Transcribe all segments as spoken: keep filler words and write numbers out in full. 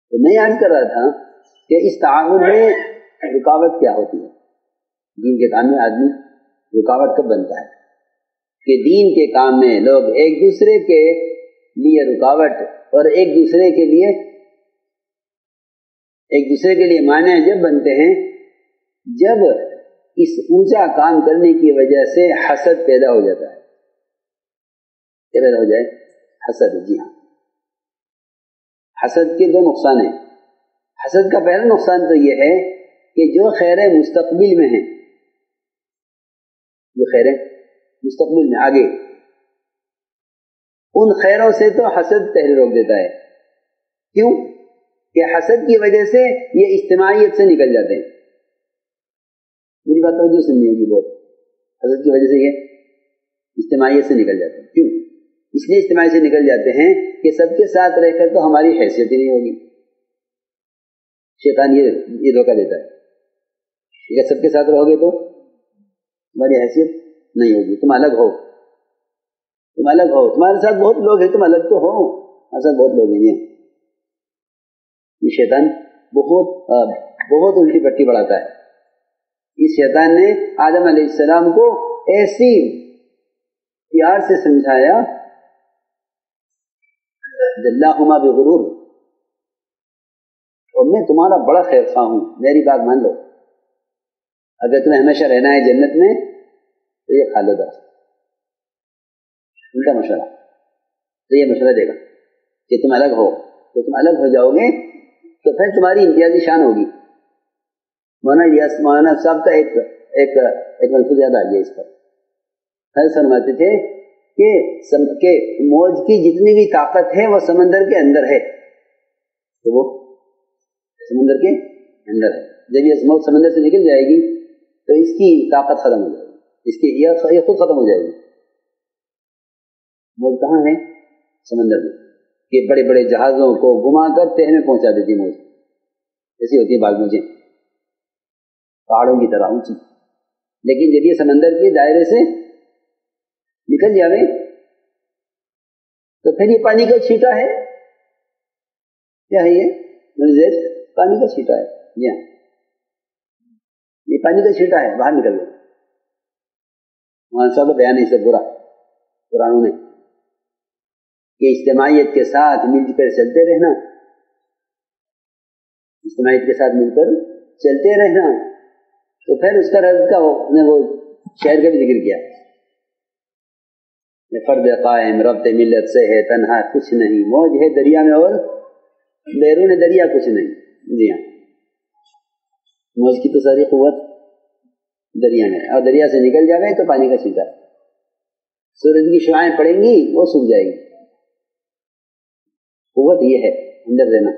تو میں عرض کر رہا تھا کہ اس تعاون میں رکاوٹ کیا ہوتی ہے؟ دین کے کام میں آدمی رکاوٹ کب بنتا ہے؟ کہ دین کے کام میں لوگ ایک دوسرے کے لیے رکاوٹ اور ایک دوسرے کے لیے ایک دوسرے کے لیے مانع جب بنتے ہیں جب اس اونچا کام کرنے کی وجہ سے حسد پیدا ہو جاتا ہے. کیا پیدا ہو جائے؟ حسد. جی ہاں، حسد کے دو نقصان ہیں. حسد کا پہلا نقصان تو یہ ہے کہ جو خیر مستقبل میں ہیں، جو خیر مستقبل میں آگے، ان خیروں سے تو حسد پہلے روک دیتا ہے. کیوں؟ کہ حسد کی وجہ سے یہ اجتماعیت سے نکل جاتے ہیں. میری بات توجہ سننی ہوگی بہت. حسد کی وجہ سے یہ اجتماعیت سے نکل جاتے ہیں. کیوں؟ اس لیے اجتماعی سے نکل جاتے ہیں کہ سب کے ساتھ رہ کر تو ہماری حیثیت ہی نہیں ہوگی. شیطان یہ یہ دھوکہ دیتا ہے کہ سب کے ساتھ رہو گے تو تمہاری حیثیت نہیں ہوگی، تم الگ ہو، تم الگ ہو، تمہارے ساتھ بہت لوگ ہیں، تم الگ تو ہو، ہمارے ساتھ بہت لوگ ہیں. یہ شیطان بہت بہت الٹی پٹی بڑھاتا ہے. اس شیطان نے آدم علیہ السلام کو ایسی پیار سے سمجھایا، جلاہما بغرور، اور میں تمہارا بڑا خیر خواہ ہوں، میری بات مان لو، اگر تمہیں ہمیشہ رہنا ہے جنت میں تو یہ کھا لو درخت. ان کا مشورہ تو یہ مشورہ دے گا کہ تم الگ ہو، تو تم الگ ہو جاؤ گے تو پھر تمہاری امتیازی شان ہوگی. مولانا مولانا صاحب کا ایک ایک ایک منصوبہ یاد آ گیا اس پر. خیر فرماتے تھے کہ کہ موج کی جتنی بھی طاقت ہے وہ سمندر کے اندر ہے، تو وہ سمندر کے اندر ہے. جب یہ موج سمندر سے نکل جائے گی تو اس کی طاقت ختم ہو جائے گی، اس کی یہ خود ختم ہو جائے گی. موج کہاں ہے؟ سمندر میں. کہ بڑے بڑے جہازوں کو گھما کر تہ میں پہنچا دیتی موج. ایسی ہوتی ہے بعض موجیں پہاڑوں کی طرح اونچی. لیکن جب یہ سمندر کے دائرے سے نکل جاوے تو پھر یہ پانی کا چھیٹا ہے. کیا ہے یہ؟ پانی کا چھیٹا ہے. جی ہاں، یہ پانی کا چھیٹا ہے، باہر نکل گیا. وہاں سب بیان اس سے برا قرآنوں نے کہ اجتماعیت کے ساتھ مل کر چلتے رہنا، اجتماعیت کے ساتھ مل کر چلتے رہنا. تو پھر اس کا رد کا نے وہ شعر کا بھی ذکر کیا، فرد قائم ربط ملت سے ہے تنہا کچھ نہیں، موج ہے دریا میں اور بیرون دریا کچھ نہیں. جی ہاں، موج کی تو ساری قوت دریا میں، اور دریا سے نکل جائے تو پانی کا چھیٹا. سورج کی شعاعیں پڑیں گی وہ سوکھ جائے گی. قوت یہ ہے اندر رہنا،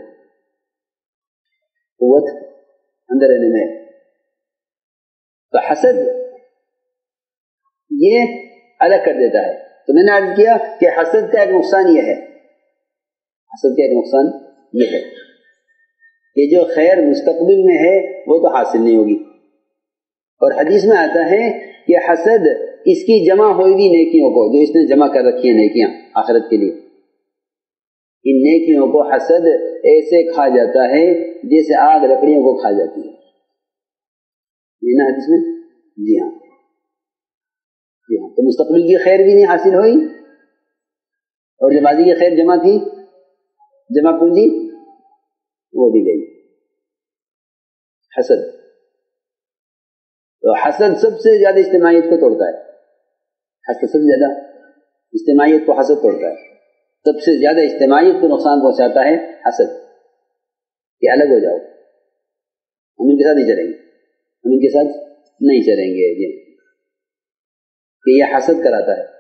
قوت اندر رہنے میں. تو حسد یہ الگ کر دیتا ہے. تو میں نے عرض کیا کہ حسد کا ایک نقصان یہ ہے، حسد کا ایک نقصان یہ ہے کہ جو خیر مستقبل میں ہے وہ تو حاصل نہیں ہوگی. اور حدیث میں آتا ہے کہ حسد اس کی جمع ہوئی ہوئی نیکیوں کو، جو اس نے جمع کر رکھی ہیں نیکیاں آخرت کے لیے، ان نیکیوں کو حسد ایسے کھا جاتا ہے جیسے آگ لکڑیوں کو کھا جاتی ہے. یہ نا حدیث میں. جی ہاں، جی ہاں. تو مستقبل کی خیر بھی نہیں حاصل ہوئی، اور جو ماضی کی خیر جمع تھی، جمع پونجی، وہ بھی گئی. حسد. تو حسد سب سے زیادہ اجتماعیت کو توڑتا ہے. حسد سب سے زیادہ اجتماعیت کو حسد توڑتا ہے. سب سے زیادہ اجتماعیت کو نقصان پہنچاتا ہے حسد. کہ الگ ہو جاؤ، ہم ان کے ساتھ نہیں چلیں گے، ہم ان کے ساتھ نہیں چلیں گے. کہ یہ حسد کراتا ہے.